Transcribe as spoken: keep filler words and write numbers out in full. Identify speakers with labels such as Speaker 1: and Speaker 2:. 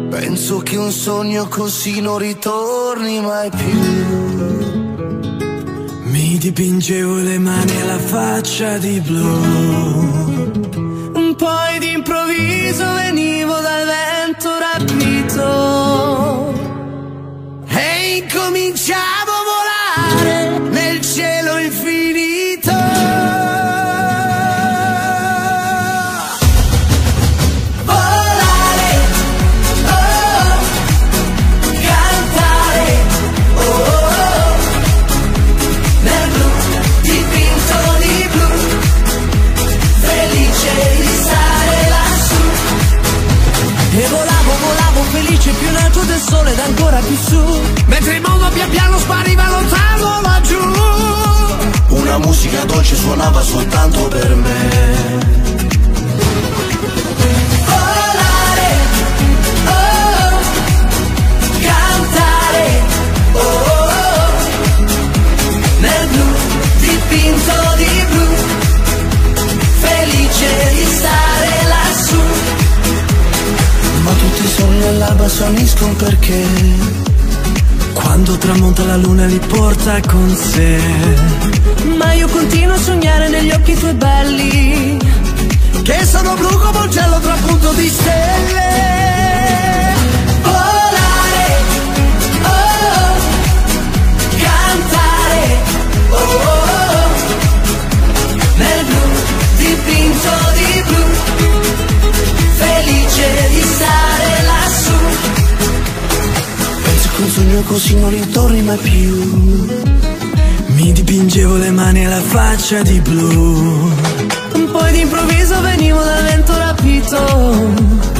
Speaker 1: Penso che un sogno così non ritorni mai più.
Speaker 2: Mi dipingevo le mani e la faccia di blu, poi d'improvviso venivo dal vento rapito
Speaker 1: e incominciavo a volare nel cielo infinito. Volare, oh, cantare, oh, oh, nel blu, dipinto di blu, felice di stare lassù.
Speaker 2: E volavo, volavo felice più in alto del sole ed ancora più su,
Speaker 1: mentre il mondo pian piano spariva lontano laggiù. Una musica dolce suonava soltanto per me. Volare, oh, cantare, oh, oh, nel blu, dipinto di blu, felice di stare lassù. Ma tutti i sogni all'alba svaniscono perché
Speaker 2: quando tramonta la luna li porta con sé.
Speaker 3: Ma io continuo a sognare negli occhi tuoi belli,
Speaker 1: che sono blu come un cielo trapunto di stelle. Volare, oh, cantare, oh, oh, nel blu, dipinto di blu, felice di stare lassù. Penso che un sogno così non ritorni mai più.
Speaker 2: Mi dipingevo le mani e la faccia di blu,
Speaker 3: poi d'improvviso venivo dal vento rapito